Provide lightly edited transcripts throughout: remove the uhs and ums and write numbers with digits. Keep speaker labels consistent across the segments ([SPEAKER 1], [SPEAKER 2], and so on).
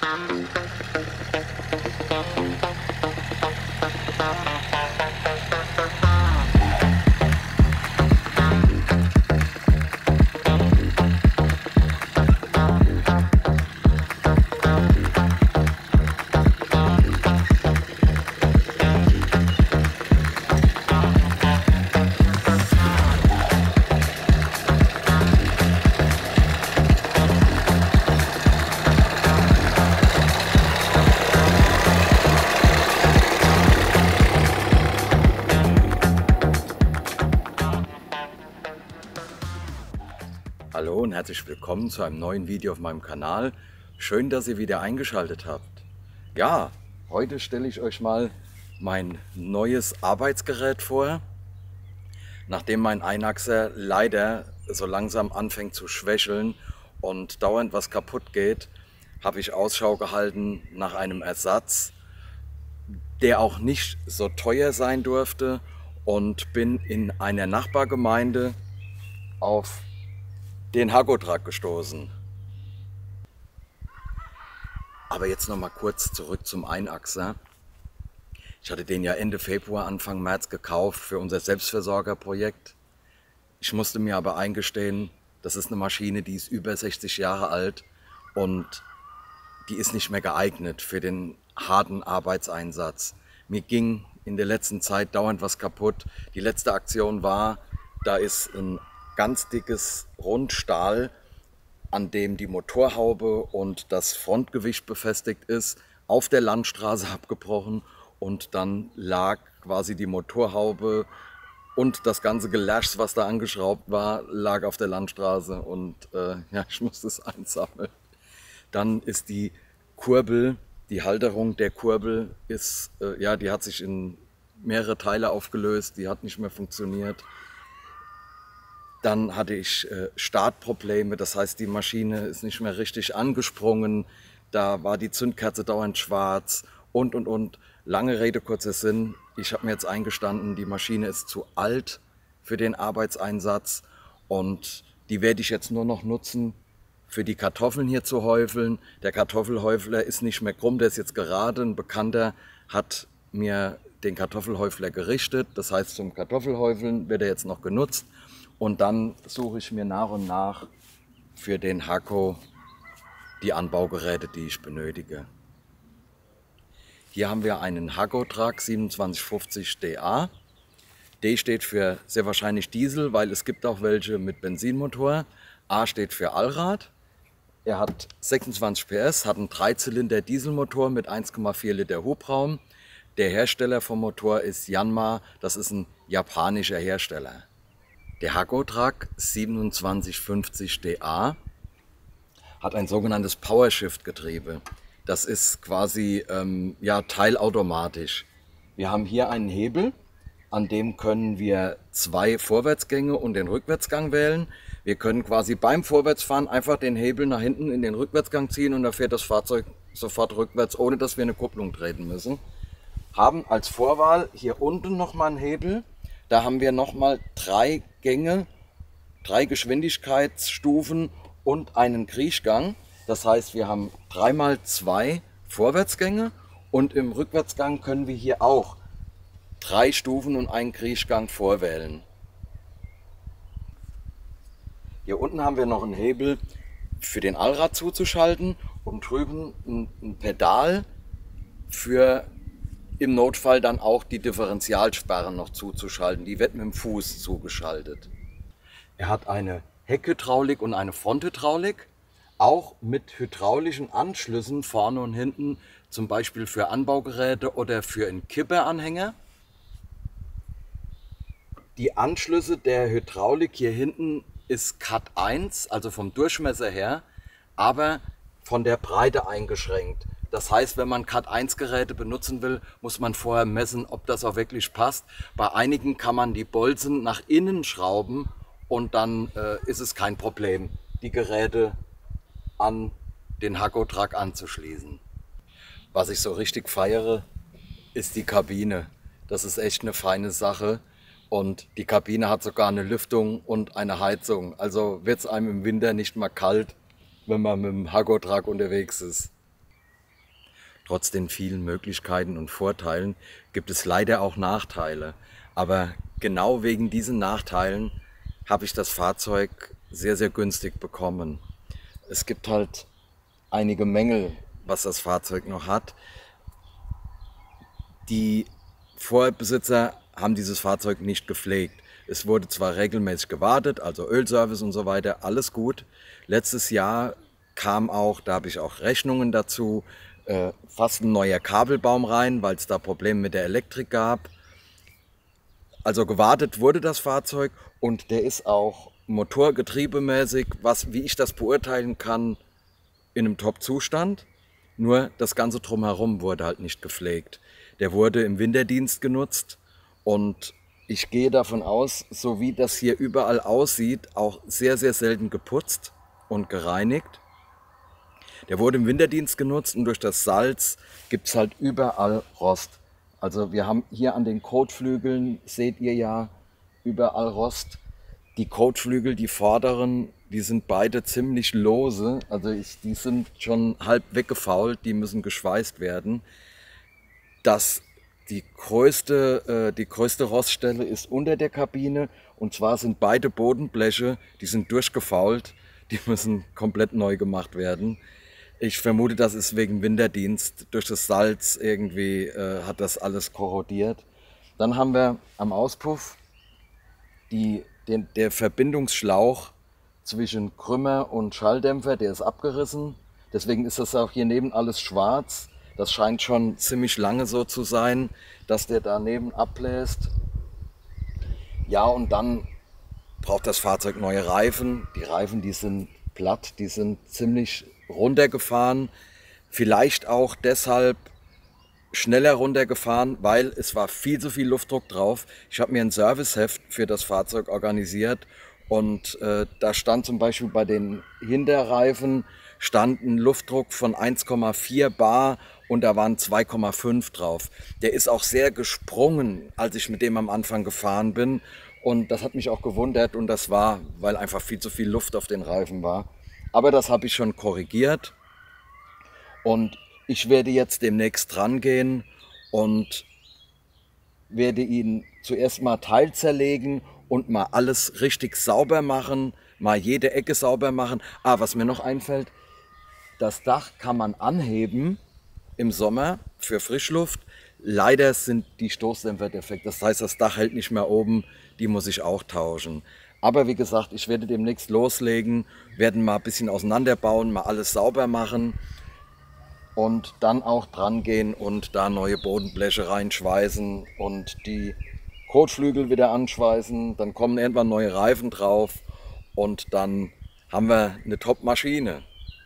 [SPEAKER 1] Hallo und herzlich willkommen zu einem neuen Video auf meinem Kanal. Schön, dass ihr wieder eingeschaltet habt. Ja, heute stelle ich euch mal mein neues Arbeitsgerät vor. Nachdem mein Einachser leider so langsam anfängt zu schwächeln und dauernd was kaputt geht, habe ich Ausschau gehalten nach einem Ersatz, der auch nicht so teuer sein durfte, und bin in einer Nachbargemeinde auf den Haggotrak gestoßen. Aber jetzt noch mal kurz zurück zum Einachser. Ich hatte den ja Ende Februar, Anfang März gekauft für unser Selbstversorgerprojekt. Ich musste mir aber eingestehen, das ist eine Maschine, die ist über 60 Jahre alt und die ist nicht mehr geeignet für den harten Arbeitseinsatz. Mir ging in der letzten Zeit dauernd was kaputt. Die letzte Aktion war, da ist ein ganz dickes Rundstahl, an dem die Motorhaube und das Frontgewicht befestigt ist, auf der Landstraße abgebrochen, und dann lag quasi die Motorhaube und das ganze Geläsch, was da angeschraubt war, lag auf der Landstraße, und ja, ich musste es einsammeln. Dann ist die Kurbel, die Halterung der Kurbel ist, ja, die hat sich in mehrere Teile aufgelöst, die hat nicht mehr funktioniert. Dann hatte ich Startprobleme, das heißt, die Maschine ist nicht mehr richtig angesprungen, da war die Zündkerze dauernd schwarz und. Lange Rede, kurzer Sinn, ich habe mir jetzt eingestanden, die Maschine ist zu alt für den Arbeitseinsatz, und die werde ich jetzt nur noch nutzen, für die Kartoffeln hier zu häufeln. Der Kartoffelhäufler ist nicht mehr krumm, der ist jetzt gerade. Ein Bekannter hat mir den Kartoffelhäufler gerichtet, das heißt, zum Kartoffelhäufeln wird er jetzt noch genutzt. Und dann suche ich mir nach und nach für den Hakko die Anbaugeräte, die ich benötige. Hier haben wir einen Haggotrak 2750 DA. D steht für sehr wahrscheinlich Diesel, weil es gibt auch welche mit Benzinmotor. A steht für Allrad. Er hat 26 PS, hat einen 3-Zylinder Dieselmotor mit 1,4 Liter Hubraum. Der Hersteller vom Motor ist Yanmar, das ist ein japanischer Hersteller. Der Haggotrak 2750 DA hat ein sogenanntes PowerShift-Getriebe. Das ist quasi ja, teilautomatisch. Wir haben hier einen Hebel, an dem können wir 2 Vorwärtsgänge und den Rückwärtsgang wählen. Wir können quasi beim Vorwärtsfahren einfach den Hebel nach hinten in den Rückwärtsgang ziehen, und da fährt das Fahrzeug sofort rückwärts, ohne dass wir eine Kupplung treten müssen. Haben als Vorwahl hier unten nochmal einen Hebel. Da haben wir nochmal 3 Gänge, 3 Geschwindigkeitsstufen und einen Kriechgang. Das heißt, wir haben 3x2 Vorwärtsgänge, und im Rückwärtsgang können wir hier auch 3 Stufen und einen Kriechgang vorwählen. Hier unten haben wir noch einen Hebel für den Allrad zuzuschalten und drüben ein Pedal für im Notfall dann auch die Differentialsperre noch zuzuschalten. Die wird mit dem Fuß zugeschaltet. Er hat eine Heckhydraulik und eine Fronthydraulik, auch mit hydraulischen Anschlüssen vorne und hinten, zum Beispiel für Anbaugeräte oder für einen Kipperanhänger. Die Anschlüsse der Hydraulik hier hinten ist Cat 1, also vom Durchmesser her, aber von der Breite eingeschränkt. Das heißt, wenn man Cat 1 Geräte benutzen will, muss man vorher messen, ob das auch wirklich passt. Bei einigen kann man die Bolzen nach innen schrauben, und dann ist es kein Problem, die Geräte an den Haggotrak anzuschließen. Was ich so richtig feiere, ist die Kabine. Das ist echt eine feine Sache, und die Kabine hat sogar eine Lüftung und eine Heizung. Also wird es einem im Winter nicht mal kalt, wenn man mit dem Haggotrak unterwegs ist. Trotz den vielen Möglichkeiten und Vorteilen gibt es leider auch Nachteile. Aber genau wegen diesen Nachteilen habe ich das Fahrzeug sehr, sehr günstig bekommen. Es gibt halt einige Mängel, was das Fahrzeug noch hat. Die Vorbesitzer haben dieses Fahrzeug nicht gepflegt. Es wurde zwar regelmäßig gewartet, also Ölservice und so weiter, alles gut. Letztes Jahr kam auch, da habe ich auch Rechnungen dazu, fast ein neuer Kabelbaum rein, weil es da Probleme mit der Elektrik gab. Also gewartet wurde das Fahrzeug und der ist auch motorgetriebemäßig, wie ich das beurteilen kann, in einem Top-Zustand. Nur das Ganze drumherum wurde halt nicht gepflegt. Der wurde im Winterdienst genutzt und ich gehe davon aus, so wie das hier überall aussieht, auch sehr, sehr selten geputzt und gereinigt. Der wurde im Winterdienst genutzt und durch das Salz gibt es halt überall Rost. Also wir haben hier an den Kotflügeln, seht ihr ja, überall Rost. Die Kotflügel, die vorderen, die sind beide ziemlich lose. Also die sind schon halb weggefault, die müssen geschweißt werden. Die größte Roststelle ist unter der Kabine und zwar sind beide Bodenbleche, die sind durchgefault, die müssen komplett neu gemacht werden. Ich vermute, das ist wegen Winterdienst. Durch das Salz irgendwie hat das alles korrodiert. Dann haben wir am Auspuff der Verbindungsschlauch zwischen Krümmer und Schalldämpfer, der ist abgerissen. Deswegen ist das auch hier neben alles schwarz. Das scheint schon ziemlich lange so zu sein, dass der daneben abbläst. Ja, und dann braucht das Fahrzeug neue Reifen. Die Reifen, die sind platt, die sind ziemlich runtergefahren. Vielleicht auch deshalb schneller runtergefahren, weil es war viel zu viel Luftdruck drauf. Ich habe mir ein Serviceheft für das Fahrzeug organisiert und da stand zum Beispiel bei den Hinterreifen stand ein Luftdruck von 1,4 Bar und da waren 2,5 drauf. Der ist auch sehr gesprungen, als ich mit dem am Anfang gefahren bin und das hat mich auch gewundert und das war, weil einfach viel zu viel Luft auf den Reifen war. Aber das habe ich schon korrigiert und ich werde jetzt demnächst dran gehen und werde ihn zuerst mal teilzerlegen und mal alles richtig sauber machen, mal jede Ecke sauber machen. Was mir noch einfällt, das Dach kann man anheben im Sommer für Frischluft. Leider sind die Stoßdämpfer defekt, das heißt, das Dach hält nicht mehr oben, die muss ich auch tauschen. Aber wie gesagt, ich werde demnächst loslegen, werden mal ein bisschen auseinanderbauen, mal alles sauber machen und dann auch dran gehen und da neue Bodenbleche reinschweißen und die Kotflügel wieder anschweißen. Dann kommen irgendwann neue Reifen drauf und dann haben wir eine Top-Maschine.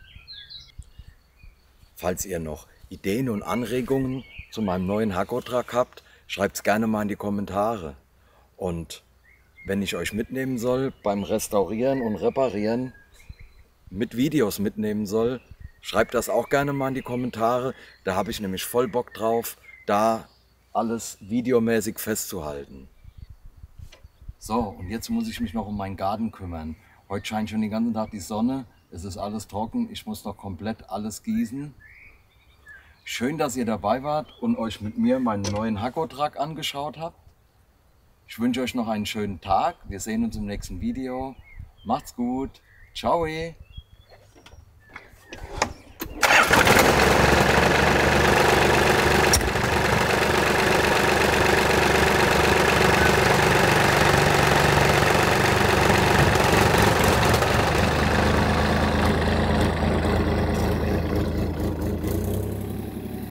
[SPEAKER 1] Falls ihr noch Ideen und Anregungen zu meinem neuen Haggotrak habt, schreibt es gerne mal in die Kommentare. Und wenn ich euch mitnehmen soll beim Restaurieren und Reparieren, mit Videos mitnehmen soll, schreibt das auch gerne mal in die Kommentare. Da habe ich nämlich voll Bock drauf, da alles videomäßig festzuhalten. So, und jetzt muss ich mich noch um meinen Garten kümmern. Heute scheint schon den ganzen Tag die Sonne, es ist alles trocken, ich muss noch komplett alles gießen. Schön, dass ihr dabei wart und euch mit mir meinen neuen Haggotrak angeschaut habt. Ich wünsche euch noch einen schönen Tag. Wir sehen uns im nächsten Video. Macht's gut. Ciao.